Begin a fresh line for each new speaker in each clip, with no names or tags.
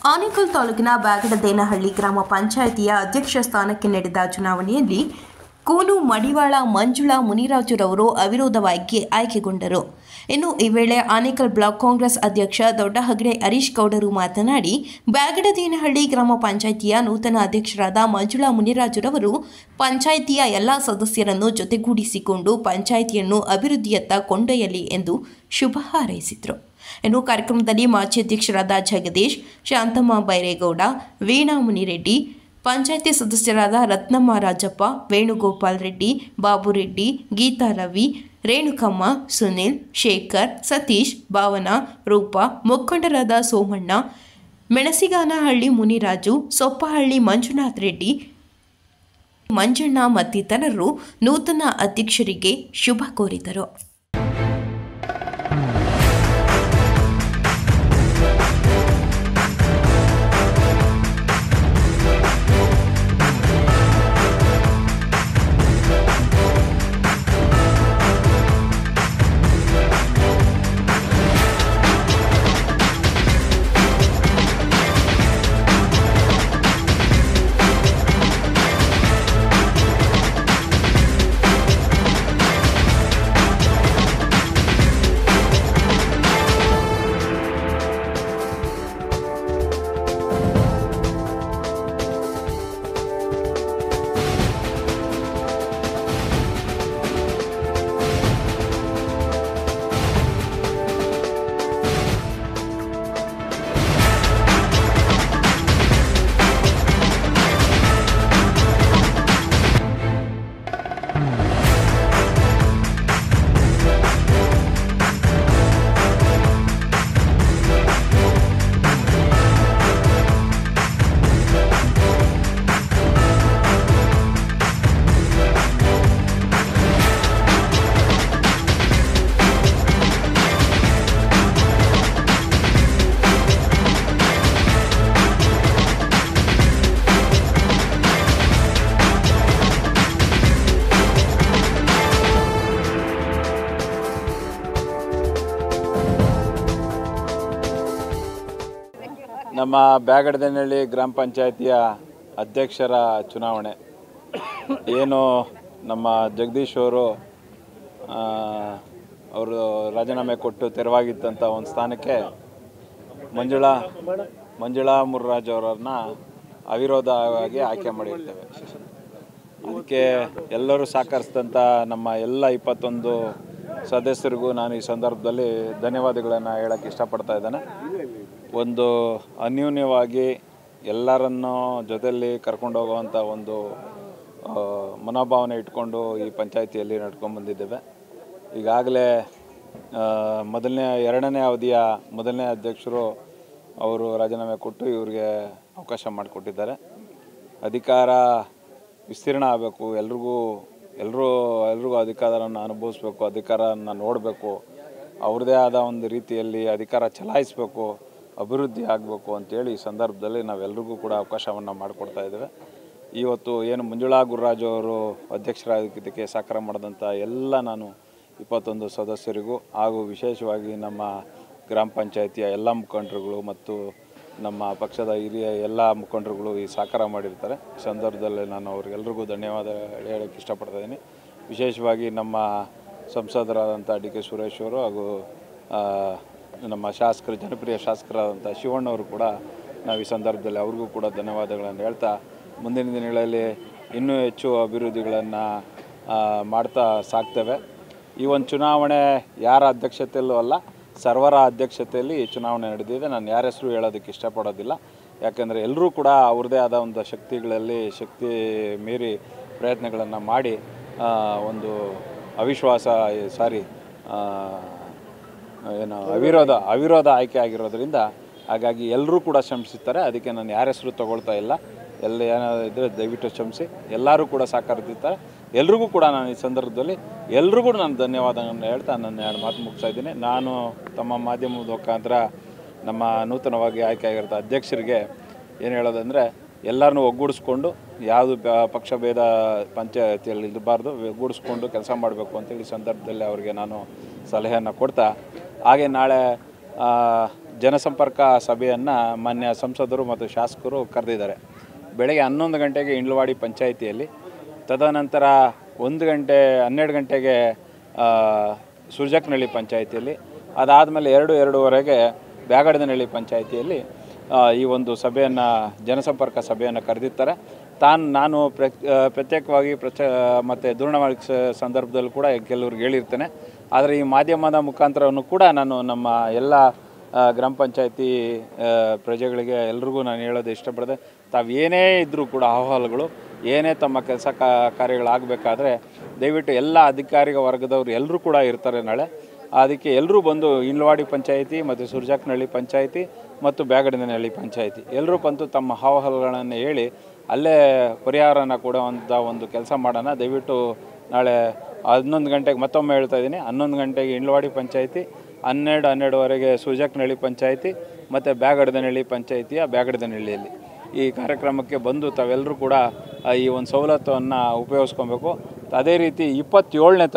ಆನೇಕಲ್ ತಾಲೂಕಿನ ಬ್ಯಾಗಡದೇನಹಳ್ಳಿ ಗ್ರಾಮ ಪಂಚಾಯಿತಿಯ ಅಧ್ಯಕ್ಷ ಸ್ಥಾನಕ್ಕೆ ನಡೆದ ಚುನಾವಣೆಯಲ್ಲಿ ಕೂನು ಮಡಿವಾಳ ಮಂಜುಳಾ ಮುನಿರಾಜುರವರು ಅವಿರೋಧವಾಗಿ ಆಯ್ಕೆಗೊಂಡರು. ಇನ್ನು ಈ ವೇಳೆ ಆನೇಕಲ್ ಬ್ಲಾಕ್ ಕಾಂಗ್ರೆಸ್ ಅಧ್ಯಕ್ಷ ದೊಡ್ಡಹಗಡೆ ಹರೀಶ್ ಗೌಡರು ಮಾತನಾಡಿ, ಬ್ಯಾಗಡದೇನಹಳ್ಳಿ ಗ್ರಾಮ ಪಂಚಾಯಿತಿಯ ನೂತನ ಅಧ್ಯಕ್ಷರಾದ ಮಂಜುಳಾ ಮುನಿರಾಜುರವರು ಪಂಚಾಯಿತಿಯ ಎಲ್ಲ ಸದಸ್ಯರನ್ನು ಜೊತೆಗೂಡಿಸಿಕೊಂಡು ಪಂಚಾಯಿತಿಯನ್ನು ಅಭಿವೃದ್ಧಿಯತ್ತ ಕೊಂಡೊಯ್ಯಲಿ ಎಂದು ಶುಭ ಹಾರೈಸಿದರು. ಇನ್ನು ಕಾರ್ಯಕ್ರಮದಲ್ಲಿ ಮಾಜಿ ಅಧ್ಯಕ್ಷರಾದ ಜಗದೀಶ್, ಶಾಂತಮ್ಮ ಬೈರೇಗೌಡ, ವೀಣಾ ಮುನಿರೆಡ್ಡಿ, ಪಂಚಾಯಿತಿ ಸದಸ್ಯರಾದ ರತ್ನಮ್ಮ ರಾಜಪ್ಪ, ವೇಣುಗೋಪಾಲ್ ರೆಡ್ಡಿ, ಬಾಬು ರೆಡ್ಡಿ, ಗೀತಾ ರವಿ, ರೇಣುಕಮ್ಮ, ಸುನಿಲ್, ಶೇಖರ್, ಸತೀಶ್, ಭಾವನಾ, ರೂಪಾ, ಮುಖಂಡರಾದ ಸೋಮಣ್ಣ, ಮೆಣಸಿಗಾನಹಳ್ಳಿ ಮುನಿರಾಜು, ಸೊಪ್ಪಹಳ್ಳಿ ಮಂಜುನಾಥ್ ರೆಡ್ಡಿ, ಮಂಜಣ್ಣ ಮತ್ತಿತರರು ನೂತನ ಅಧ್ಯಕ್ಷರಿಗೆ ಶುಭ ಕೋರಿದರು.
ನಮ್ಮ ಬ್ಯಾಗಡದೇನಹಳ್ಳಿ ಗ್ರಾಮ ಪಂಚಾಯಿತಿಯ ಅಧ್ಯಕ್ಷರ ಚುನಾವಣೆ ಏನು ನಮ್ಮ ಜಗದೀಶ್ ಅವರು ರಾಜೀನಾಮೆ ಕೊಟ್ಟು ತೆರವಾಗಿದ್ದಂಥ ಒಂದು ಸ್ಥಾನಕ್ಕೆ ಮಂಜುಳಾ ಮುನಿರಾಜು ಅವರನ್ನ ಅವಿರೋಧವಾಗಿ ಆಯ್ಕೆ ಮಾಡಿರ್ತೇವೆ. ಅದಕ್ಕೆ ಎಲ್ಲರೂ ಸಹಕರಿಸಿದಂಥ ನಮ್ಮ ಎಲ್ಲ 21 ಸದಸ್ಯರಿಗೂ ನಾನು ಈ ಸಂದರ್ಭದಲ್ಲಿ ಧನ್ಯವಾದಗಳನ್ನು ಹೇಳೋಕ್ಕೆ ಇಷ್ಟಪಡ್ತಾ ಇದ್ದೇನೆ. ಒಂದು ಅನ್ಯೂನ್ಯವಾಗಿ ಎಲ್ಲರನ್ನೂ ಜೊತೆಯಲ್ಲಿ ಕರ್ಕೊಂಡು ಹೋಗುವಂಥ ಒಂದು ಮನೋಭಾವನೆ ಇಟ್ಕೊಂಡು ಈ ಪಂಚಾಯಿತಿಯಲ್ಲಿ ನಡ್ಕೊಂಡು ಬಂದಿದ್ದೇವೆ. ಈಗಾಗಲೇ ಎರಡನೇ ಅವಧಿಯ ಮೊದಲನೇ ಅಧ್ಯಕ್ಷರು ಅವರು ರಾಜೀನಾಮೆ ಕೊಟ್ಟು ಇವರಿಗೆ ಅವಕಾಶ ಮಾಡಿಕೊಟ್ಟಿದ್ದಾರೆ. ಅಧಿಕಾರ ವಿಸ್ತೀರ್ಣ ಆಗಬೇಕು, ಎಲ್ರಿಗೂ ಅಧಿಕಾರವನ್ನು ಅನುಭವಿಸ್ಬೇಕು, ಅಧಿಕಾರವನ್ನು ನೋಡಬೇಕು, ಅವ್ರದ್ದೇ ಆದ ಒಂದು ರೀತಿಯಲ್ಲಿ ಅಧಿಕಾರ ಚಲಾಯಿಸಬೇಕು, ಅಭಿವೃದ್ಧಿ ಆಗಬೇಕು ಅಂತೇಳಿ ಈ ಸಂದರ್ಭದಲ್ಲಿ ನಾವೆಲ್ಲರಿಗೂ ಕೂಡ ಅವಕಾಶವನ್ನು ಮಾಡಿಕೊಡ್ತಾ ಇದ್ದೇವೆ. ಇವತ್ತು ಏನು ಮಂಜುಳಾ ಗುರುರಾಜು ಅವರು ಅಧ್ಯಕ್ಷರಾಗಿದ್ದಕ್ಕೆ ಸಹಕಾರ ಮಾಡಿದಂಥ ನಾನು 21 ಸದಸ್ಯರಿಗೂ ಹಾಗೂ ವಿಶೇಷವಾಗಿ ನಮ್ಮ ಗ್ರಾಮ ಪಂಚಾಯಿತಿಯ ಎಲ್ಲ ಮುಖಂಡರುಗಳು ಮತ್ತು ನಮ್ಮ ಪಕ್ಷದ ಹಿರಿಯ ಎಲ್ಲ ಮುಖಂಡರುಗಳು ಈ ಸಹಕಾರ ಮಾಡಿರ್ತಾರೆ. ಈ ಸಂದರ್ಭದಲ್ಲಿ ನಾನು ಅವ್ರಿಗೆಲ್ರಿಗೂ ಧನ್ಯವಾದ ಹೇಳೋಕ್ಕೆ ಇಷ್ಟಪಡ್ತಾ ಇದ್ದೀನಿ. ವಿಶೇಷವಾಗಿ ನಮ್ಮ ಸಂಸದರಾದಂಥ ಡಿ.ಕೆ. ಸುರೇಶ್ ಅವರು ಹಾಗೂ ನಮ್ಮ ಜನಪ್ರಿಯ ಶಾಸಕರಾದಂಥ ಶಿವಣ್ಣವರು ಕೂಡ ನಾವು ಈ ಸಂದರ್ಭದಲ್ಲಿ ಅವ್ರಿಗೂ ಕೂಡ ಧನ್ಯವಾದಗಳನ್ನು ಹೇಳ್ತಾ ಮುಂದಿನ ದಿನಗಳಲ್ಲಿ ಇನ್ನೂ ಹೆಚ್ಚು ಅಭಿವೃದ್ಧಿಗಳನ್ನು ಮಾಡ್ತಾ ಸಾಕ್ತೇವೆ. ಈ ಒಂದು ಚುನಾವಣೆ ಯಾರ ಅಧ್ಯಕ್ಷತೆಯಲ್ಲೂ ಅಲ್ಲ, ಸರ್ವರ ಅಧ್ಯಕ್ಷತೆಯಲ್ಲಿ ಈ ಚುನಾವಣೆ ನಡೆದಿದೆ. ನಾನು ಯಾರ ಹೆಸರು ಹೇಳೋದಕ್ಕೆ ಇಷ್ಟಪಡೋದಿಲ್ಲ, ಯಾಕೆಂದರೆ ಎಲ್ಲರೂ ಕೂಡ ಅವ್ರದ್ದೇ ಆದ ಒಂದು ಶಕ್ತಿ ಮೀರಿ ಪ್ರಯತ್ನಗಳನ್ನು ಮಾಡಿ ಒಂದು ಅವಿರೋಧ ಆಯ್ಕೆ ಆಗಿರೋದ್ರಿಂದ ಹಾಗಾಗಿ ಎಲ್ಲರೂ ಕೂಡ ಶ್ರಮಿಸುತ್ತಾರೆ. ಅದಕ್ಕೆ ನಾನು ಯಾರ ಹೆಸರು ತಗೊಳ್ತಾ ಇಲ್ಲ. ಏನಾದರೂ ದಯವಿಟ್ಟು ಶ್ರಮಿಸಿ, ಎಲ್ಲರೂ ಕೂಡ ಸಹಕರಿಸುತ್ತಾರೆ. ಎಲ್ರಿಗೂ ಕೂಡ ನಾನು ಈ ಸಂದರ್ಭದಲ್ಲಿ ಎಲ್ರಿಗೂ ನಾನು ಧನ್ಯವಾದಗಳನ್ನು ಹೇಳ್ತಾ ನನ್ನ 2 ಮಾತು ಮುಗಿಸ್ತಾ ಇದ್ದೀನಿ. ನಾನು ತಮ್ಮ ಮಾಧ್ಯಮದ ಮುಖಾಂತರ ನಮ್ಮ ನೂತನವಾಗಿ ಆಯ್ಕೆ ಆಗಿರೋ ಅಧ್ಯಕ್ಷರಿಗೆ ಏನು ಹೇಳೋದಂದರೆ, ಎಲ್ಲರನ್ನೂ ಒಗ್ಗೂಡಿಸ್ಕೊಂಡು ಯಾವುದು ಪಕ್ಷಭೇದ ಪಂಚಾಯತಿಯಲ್ಲಿ ಇರಬಾರ್ದು, ಒಗ್ಗೂಡಿಸ್ಕೊಂಡು ಕೆಲಸ ಮಾಡಬೇಕು ಅಂತೇಳಿ ಸಂದರ್ಭದಲ್ಲಿ ಅವರಿಗೆ ನಾನು ಸಲಹೆಯನ್ನು ಕೊಡ್ತಾ, ಹಾಗೆ ನಾಳೆ ಜನಸಂಪರ್ಕ ಸಭೆಯನ್ನು ಮಾನ್ಯ ಸಂಸದರು ಮತ್ತು ಶಾಸಕರು ಕರೆದಿದ್ದಾರೆ. ಬೆಳಗ್ಗೆ 11 ಗಂಟೆಗೆ ಇಂಡ್ಲವಾಡಿ ಪಂಚಾಯಿತಿಯಲ್ಲಿ, ತದನಂತರ 12 ಗಂಟೆಗೆ ಸುರ್ಜಕ್ನಹಳ್ಳಿ ಪಂಚಾಯಿತಿಯಲ್ಲಿ, ಅದಾದಮೇಲೆ 2:02ವರೆಗೆ ಬ್ಯಾಗಡದನಹಳ್ಳಿ ಪಂಚಾಯಿತಿಯಲ್ಲಿ ಈ ಒಂದು ಸಭೆಯನ್ನು ಜನಸಂಪರ್ಕ ಸಭೆಯನ್ನು ಕರೆದಿರ್ತಾರೆ. ನಾನು ಪ್ರತ್ಯೇಕವಾಗಿ ಮತ್ತು ದೂರವಾಣಿ ಸಂದರ್ಭದಲ್ಲೂ ಕೂಡ ಕೆಲವ್ರಿಗೆ ಹೇಳಿರ್ತೇನೆ. ಆದರೆ ಈ ಮಾಧ್ಯಮದ ಮುಖಾಂತರವನ್ನು ಕೂಡ ನಾನು ನಮ್ಮ ಎಲ್ಲ ಗ್ರಾಮ ಪಂಚಾಯತಿ ಪ್ರಜೆಗಳಿಗೆ ಎಲ್ರಿಗೂ ನಾನು ಹೇಳೋದು ಇಷ್ಟಪಡಿದೆ. ತಾವು ಏನೇ ಇದ್ದರೂ ಕೂಡ ಅಹವಾಲುಗಳು ಏನೇ ತಮ್ಮ ಕೆಲಸ ಕಾರ್ಯಗಳಾಗಬೇಕಾದ್ರೆ ದಯವಿಟ್ಟು ಎಲ್ಲ ಅಧಿಕಾರಿಗ ವರ್ಗದವರು ಎಲ್ಲರೂ ಕೂಡ ಇರ್ತಾರೆ ನಾಳೆ. ಅದಕ್ಕೆ ಎಲ್ಲರೂ ಬಂದು ಇಂಡ್ಲವಾಡಿ ಪಂಚಾಯಿತಿ ಮತ್ತು ಸುರ್ಜಕ್ನಹಳ್ಳಿ ಪಂಚಾಯಿತಿ ಮತ್ತು ಬ್ಯಾಗಡದನಹಳ್ಳಿ ಪಂಚಾಯಿತಿ ಎಲ್ಲರೂ ಬಂದು ತಮ್ಮ ಅಹವಾಲುಗಳನ್ನು ಹೇಳಿ ಅಲ್ಲೇ ಪರಿಹಾರನ ಕೊಡುವಂಥ ಒಂದು ಕೆಲಸ ಮಾಡೋಣ. ದಯವಿಟ್ಟು ನಾಳೆ 11 ಗಂಟೆಗೆ, ಮತ್ತೊಮ್ಮೆ ಹೇಳ್ತಾ ಇದ್ದೀನಿ, 11 ಗಂಟೆಗೆ ಇಂಡ್ಲವಾಡಿ ಪಂಚಾಯಿತಿ, 12:02ವರೆಗೆ ಸುರ್ಜಕ್ನಹಳ್ಳಿ ಪಂಚಾಯಿತಿ ಮತ್ತು ಬ್ಯಾಗಡದನಹಳ್ಳಿ ಪಂಚಾಯಿತಿಯ ಬ್ಯಾಗಡದನಹಳ್ಳಿಯಲ್ಲಿ ಈ ಕಾರ್ಯಕ್ರಮಕ್ಕೆ ಬಂದು ತಾವೆಲ್ಲರೂ ಕೂಡ ಈ ಒಂದು ಸವಲತ್ತನ್ನು ಉಪಯೋಗಿಸ್ಕೊಬೇಕು. ಅದೇ ರೀತಿ 27ನೇ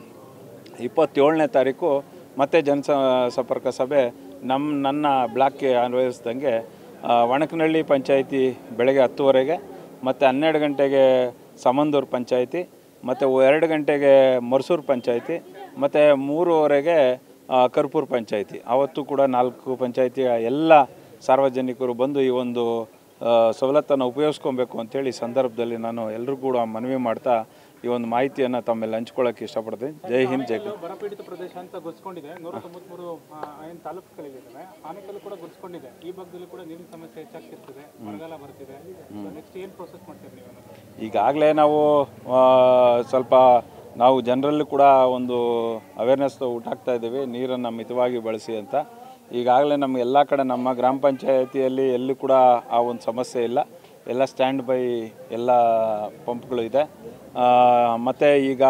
ತಾರೀಕು ಮತ್ತೆ ಸಂಪರ್ಕ ಸಭೆ ನನ್ನ ಬ್ಲಾಕ್ಗೆ ಅನ್ವಯಿಸ್ದಂಗೆ ಒಣಕನಹಳ್ಳಿ ಪಂಚಾಯಿತಿ ಬೆಳಗ್ಗೆ 10ವರೆಗೆ, ಮತ್ತು 12 ಗಂಟೆಗೆ ಸಮಂದೂರು ಪಂಚಾಯಿತಿ, ಮತ್ತು 2 ಗಂಟೆಗೆ ಮರ್ಸೂರು ಪಂಚಾಯಿತಿ, ಮತ್ತು 3:00ವರೆಗೆ ಕರ್ಪೂರ್ ಪಂಚಾಯಿತಿ. ಆವತ್ತು ಕೂಡ 4 ಪಂಚಾಯಿತಿಯ ಎಲ್ಲ ಸಾರ್ವಜನಿಕರು ಬಂದು ಈ ಒಂದು ಸವಲತ್ತನ್ನು ಉಪಯೋಗಿಸ್ಕೊಬೇಕು ಅಂಥೇಳಿ ಸಂದರ್ಭದಲ್ಲಿ ನಾನು ಎಲ್ಲರೂ ಕೂಡ ಮನವಿ ಮಾಡ್ತಾ ಈ ಒಂದು ಮಾಹಿತಿಯನ್ನು ತಮ್ಮೆಲ್ಲ ಹಂಚ್ಕೊಳ್ಳೋಕ್ಕೆ ಇಷ್ಟಪಡ್ತೀನಿ. ಜೈ ಹಿಂದ್, ಜೈ ಹಿಂದ್.
ಬರಪೀಡಿತ ಪ್ರದೇಶ ಅಂತ ಗುರುತಿಸಿಕೊಂಡಿದೆ. 193 ತಾಲೂಕುಗಳಿವೆ. ಆನೇಕಲ್ಲು ಕೂಡ ಗುರುತಿಸಿಕೊಂಡಿದೆ. ಈ ಭಾಗದಲ್ಲಿ ಕೂಡ ನೀರಿನ ಸಮಸ್ಯೆ ಹೆಚ್ಚಾಗ್ತಿರ್ತದೆ, ಮಳೆಗಾಲ ಬರ್ತಿದೆ. ನೆಕ್ಸ್ಟ್ ಏನು ಪ್ರೋಸೆಸ್ ಮಾಡ್ತೀರಿ ನೀವು?
ಈಗಾಗಲೇ ನಾವು ಸ್ವಲ್ಪ ಜನರಲ್ಲೂ ಕೂಡ ಒಂದು ಅವೇರ್ನೆಸ್ ಹುಟ್ಟಾಕ್ತಾ ಇದ್ದೀವಿ, ನೀರನ್ನು ಮಿತವಾಗಿ ಬಳಸಿ ಅಂತ. ಈಗಾಗಲೇ ನಮಗೆ ಎಲ್ಲ ಕಡೆ ನಮ್ಮ ಗ್ರಾಮ ಪಂಚಾಯಿತಿಯಲ್ಲಿ ಎಲ್ಲೂ ಕೂಡ ಆ ಒಂದು ಸಮಸ್ಯೆ ಇಲ್ಲ. ಎಲ್ಲ ಸ್ಟ್ಯಾಂಡ್ ಬೈ ಎಲ್ಲ ಪಂಪ್ಗಳು ಇದೆ. ಮತ್ತು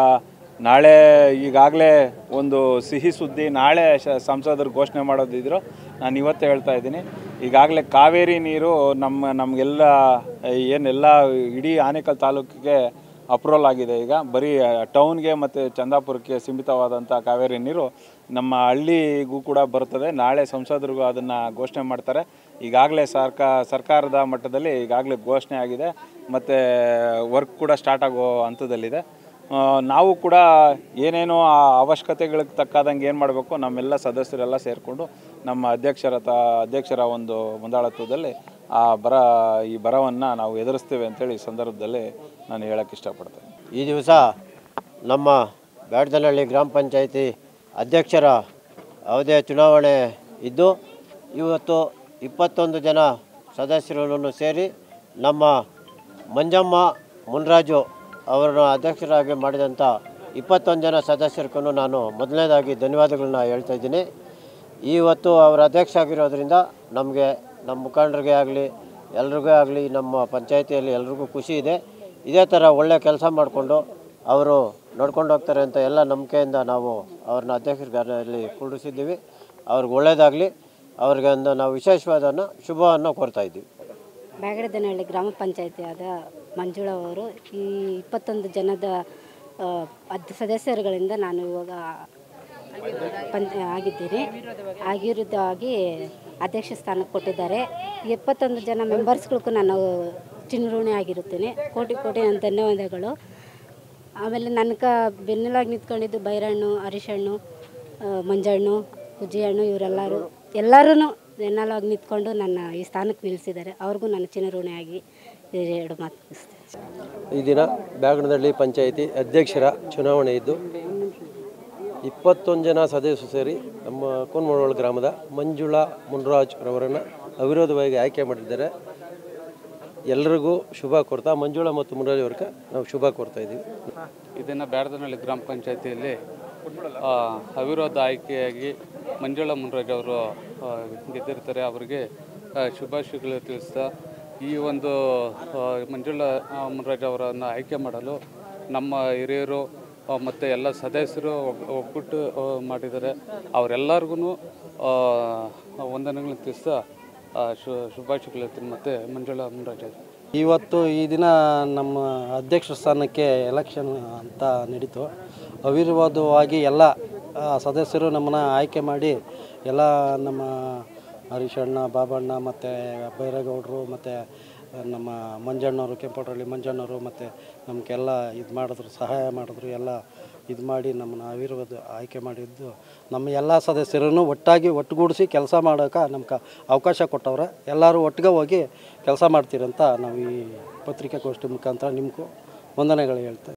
ಈಗಾಗಲೇ ಒಂದು ಸಿಹಿ ಸುದ್ದಿ, ನಾಳೆ ಸಂಸದರು ಘೋಷಣೆ ಮಾಡೋದಿದ್ರು, ನಾನು ಇವತ್ತೇ ಹೇಳ್ತಾ ಇದ್ದೀನಿ. ಈಗಾಗಲೇ ಕಾವೇರಿ ನೀರು ನಮಗೆಲ್ಲ ಏನೆಲ್ಲ ಇಡೀ ಆನೇಕಲ್ ತಾಲೂಕಿಗೆ ಅಪ್ರೂವಲ್ ಆಗಿದೆ. ಈಗ ಬರೀ ಟೌನ್ಗೆ ಮತ್ತು ಚಂದಾಪುರಕ್ಕೆ ಸೀಮಿತವಾದಂಥ ಕಾವೇರಿ ನೀರು ನಮ್ಮ ಹಳ್ಳಿಗೂ ಕೂಡ ಬರ್ತದೆ. ನಾಳೆ ಸಂಸದರಿಗೂ ಅದನ್ನು ಘೋಷಣೆ ಮಾಡ್ತಾರೆ. ಈಗಾಗಲೇ ಸರ್ಕಾರದ ಮಟ್ಟದಲ್ಲಿ ಈಗಾಗಲೇ ಘೋಷಣೆ ಆಗಿದೆ, ಮತ್ತು ವರ್ಕ್ ಕೂಡ ಸ್ಟಾರ್ಟ್ ಆಗೋ ಹಂತದಲ್ಲಿದೆ. ನಾವು ಕೂಡ ಏನೇನೋ ಆ ಅವಶ್ಯಕತೆಗಳಿಗೆ ತಕ್ಕಾದಂಗೆ ಏನು ಮಾಡಬೇಕು, ನಮ್ಮೆಲ್ಲ ಸದಸ್ಯರೆಲ್ಲ ಸೇರಿಕೊಂಡು ನಮ್ಮ ಅಧ್ಯಕ್ಷರ ಒಂದು ಮುಂದಾಳತ್ವದಲ್ಲಿ ಈ ಬರವನ್ನು ನಾವು ಎದುರಿಸ್ತೇವೆ ಅಂತೇಳಿ ಈ ಸಂದರ್ಭದಲ್ಲಿ ನಾನು ಹೇಳೋಕ್ಕೆ ಇಷ್ಟಪಡ್ತೇನೆ.
ಈ ದಿವಸ ನಮ್ಮ ಬ್ಯಾಡದನಹಳ್ಳಿ ಗ್ರಾಮ ಪಂಚಾಯಿತಿ ಅಧ್ಯಕ್ಷರ ಅವಧಿಯ ಚುನಾವಣೆ ಇದ್ದು, ಇವತ್ತು 21 ಜನ ಸದಸ್ಯರನ್ನು ಸೇರಿ ನಮ್ಮ ಮಂಜಮ್ಮ ಮುನ್ರಾಜು ಅವರನ್ನು ಅಧ್ಯಕ್ಷರಾಗಿ ಮಾಡಿದಂಥ 21 ಜನ ಸದಸ್ಯರಿಗೂ ನಾನು ಮೊದಲನೇದಾಗಿ ಧನ್ಯವಾದಗಳನ್ನ ಹೇಳ್ತಾ ಇದ್ದೀನಿ. ಇವತ್ತು ಅವರ ಅಧ್ಯಕ್ಷ ಆಗಿರೋದ್ರಿಂದ ನಮಗೆ, ನಮ್ಮ ಮುಖಂಡರಿಗೆ ಆಗಲಿ ಎಲ್ರಿಗೂ ಆಗಲಿ, ನಮ್ಮ ಪಂಚಾಯಿತಿಯಲ್ಲಿ ಎಲ್ರಿಗೂ ಖುಷಿ ಇದೆ. ಇದೇ ಥರ ಒಳ್ಳೆ ಕೆಲಸ ಮಾಡಿಕೊಂಡು ಅವರು ನೋಡ್ಕೊಂಡು ಹೋಗ್ತಾರೆ ಅಂತ ಎಲ್ಲ ನಂಬಿಕೆಯಿಂದ ನಾವು ಅವ್ರನ್ನ ಅಧ್ಯಕ್ಷರಲ್ಲಿ ಕೂಡಿಸಿದ್ದೀವಿ. ಅವ್ರಿಗೆ ಒಳ್ಳೆಯದಾಗಲಿ, ಅವ್ರಿಗೆ ನಾವು ವಿಶೇಷವಾದ ಶುಭವನ್ನು ಕೋರ್ತಾ ಇದ್ದೀವಿ.
ಬ್ಯಾಗಡದನಹಳ್ಳಿ ಗ್ರಾಮ ಪಂಚಾಯಿತಿಯಾದ ಮಂಜುಳಾ ಅವರು ಈ 21 ಜನದ ಸದಸ್ಯರುಗಳಿಂದ ನಾನು ಇವಾಗ ಆಗಿರೋದಾಗಿ ಅಧ್ಯಕ್ಷ ಸ್ಥಾನಕ್ಕೆ ಕೊಟ್ಟಿದ್ದಾರೆ. 21 ಜನ ಮೆಂಬರ್ಸ್ಗಳಿಗೂ ನಾನು ಚಿನ್ನಋಣಿ ಆಗಿರುತ್ತೇನೆ. ಕೋಟಿ ನನ್ನ ಧನ್ಯವಾದಗಳು. ಆಮೇಲೆ ನನಗೆ ಬೆನ್ನೆಲಾಗಿ ನಿಂತ್ಕೊಂಡಿದ್ದು ಬೈರಹಣ್ಣು, ಅರಿಶಿಣ್ಣು, ಮಂಜಣ್ಣು, ಹುಜ್ಜಿಹಣ್ಣು ಎಲ್ಲರೂ ಬೆನ್ನೆಲಾಗಿ ನಿಂತ್ಕೊಂಡು ನನ್ನ ಈ ಸ್ಥಾನಕ್ಕೆ ನಿಲ್ಲಿಸಿದ್ದಾರೆ. ಅವ್ರಿಗೂ ನಾನು ಚಿನ್ನಋಣಿಯಾಗಿ 2 ಮಾತು ಮುಗಿಸ್ತೇನೆ.
ಈ ದಿನ ಬ್ಯಾಗಡದನಹಳ್ಳಿ ಪಂಚಾಯಿತಿ ಅಧ್ಯಕ್ಷರ ಚುನಾವಣೆ ಇದ್ದು 21 ಜನ ಸದಸ್ಯರು ಸೇರಿ ನಮ್ಮ ಕೋನ್ಮಳವಳ್ಳಿ ಗ್ರಾಮದ ಮಂಜುಳಾ ಮುನ್ರಾಜ್ ರವರನ್ನು ಅವಿರೋಧವಾಗಿ ಆಯ್ಕೆ ಮಾಡಿದ್ದಾರೆ. ಎಲ್ಲರಿಗೂ ಶುಭ ಕೋರ್ತಾ, ಮಂಜುಳಾ ಮತ್ತು ಮುನ್ರಾಜ್ ಅವ್ರಿಗೆ ನಾವು ಶುಭ ಕೋರ್ತಾ ಇದ್ದೀವಿ.
ಇದನ್ನು ಬ್ಯಾಡದನಹಳ್ಳಿ ಗ್ರಾಮ ಪಂಚಾಯಿತಿಯಲ್ಲಿ ಅವಿರೋಧ ಆಯ್ಕೆಯಾಗಿ ಮಂಜುಳಾ ಮುನ್ರಾಜ್ ಅವರು ಗೆದ್ದಿರ್ತಾರೆ. ಅವರಿಗೆ ಶುಭಾಶಯಗಳು ತಿಳಿಸ್ತಾ, ಈ ಒಂದು ಮಂಜುಳಾ ಮುನ್ರಾಜ್ ಅವರನ್ನು ಆಯ್ಕೆ ಮಾಡಲು ನಮ್ಮ ಹಿರಿಯರು ಮತ್ತು ಎಲ್ಲ ಸದಸ್ಯರು ಒಗ್ಗಟ್ಟು ಮಾಡಿದ್ದಾರೆ. ಅವರೆಲ್ಲರಿಗೂ ವಂದನೆಗಳನ್ನು ತಿಳಿಸ್ತಾ ಶುಭಾಶಯಗಳು ಹೇಳ್ತೀನಿ. ಮತ್ತು ಮಂಜುಳಾ ಮುನ್ರಾಜ್
ಇವತ್ತು ಈ ದಿನ ನಮ್ಮ ಅಧ್ಯಕ್ಷ ಸ್ಥಾನಕ್ಕೆ ಎಲೆಕ್ಷನ್ ಅಂತ ನಡೀತು. ಅವಿರೋಧವಾಗಿ ಎಲ್ಲ ಸದಸ್ಯರು ನಮ್ಮನ್ನು ಆಯ್ಕೆ ಮಾಡಿ ಎಲ್ಲ ನಮ್ಮ ಹರೀಶಣ್ಣ, ಬಾಬಣ್ಣ ಮತ್ತು ಬೈರೇಗೌಡರು ಮತ್ತು ನಮ್ಮ ಮಂಜಣ್ಣವರು, ಕೆಂಪೋಟಹಳ್ಳಿ ಮಂಜಣ್ಣವರು ಮತ್ತು ನಮಗೆಲ್ಲ ಇದು ಮಾಡಿದ್ರು, ಸಹಾಯ ಮಾಡಿದ್ರು. ಎಲ್ಲ ಇದು ಮಾಡಿ ನಮ್ಮನ್ನು ಅವಿರೋಧ ಆಯ್ಕೆ ಮಾಡಿದ್ದು ನಮ್ಮ ಎಲ್ಲ ಸದಸ್ಯರನ್ನು ಒಟ್ಟುಗೂಡಿಸಿ ಕೆಲಸ ಮಾಡೋಕೆ ನಮ್ಗೆ ಅವಕಾಶ ಕೊಟ್ಟವ್ರೆ. ಎಲ್ಲರೂ ಒಟ್ಟಿಗೆ ಹೋಗಿ ಕೆಲಸ ಮಾಡ್ತೀರಂತ ನಾವು ಈ ಪತ್ರಿಕಾಗೋಷ್ಠಿ ಮುಖಾಂತರ ನಿಮಗೂ ವಂದನೆಗಳು ಹೇಳ್ತೇವೆ.